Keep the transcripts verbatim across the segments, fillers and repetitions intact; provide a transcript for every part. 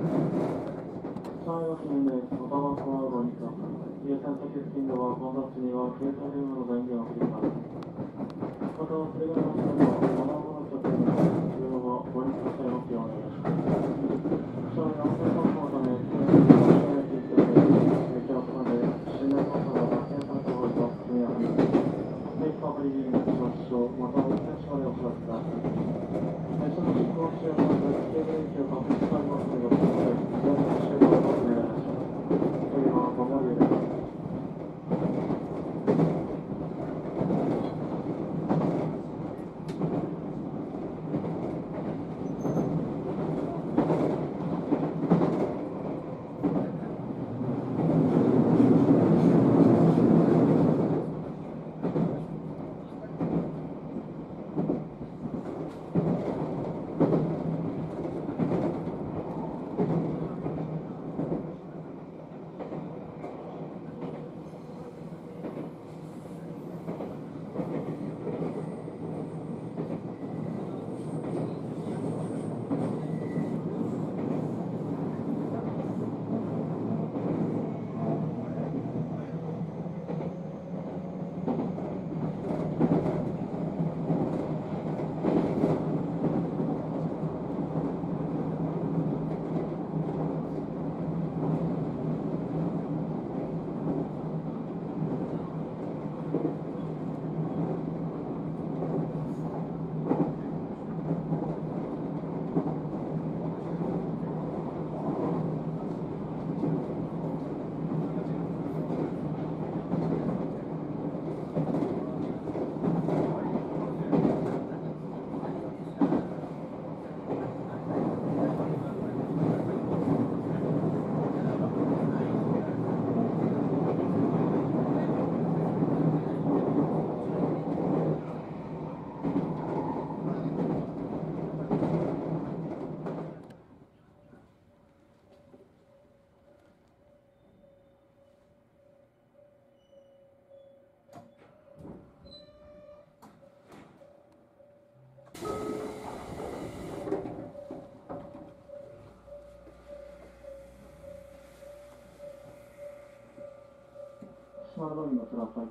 三四年でおたばこはごにち優先的付近では混雑には携帯電話の電源を切ります。また、それがの下ではマナーモノ着用の重要はごにちの際の起用お願いします。車内安全確保のため、車内の駅について、駅を挟んで、信頼操作が発見された場合と速やかに、メイクアプリリングの使用、また運転士までお知らせください。列車の実行中のケーブル駅を確認してありますので、ご注意ください。全面終了をお願いします。次はごもりです。閉まるドアにおください。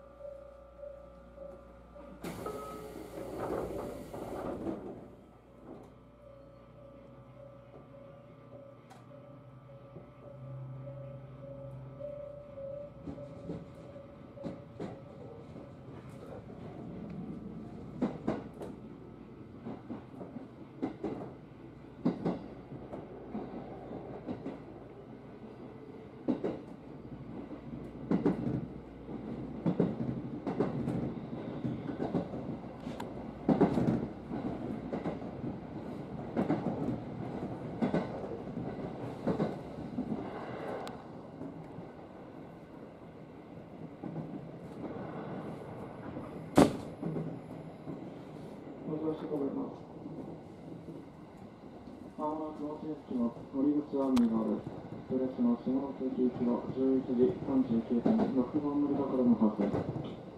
ご乗車と思います。まもなく望月の森口アミーがある列車の下関行きはじゅういちじさんじゅうきゅうふんろくばん乗り場からの発車です。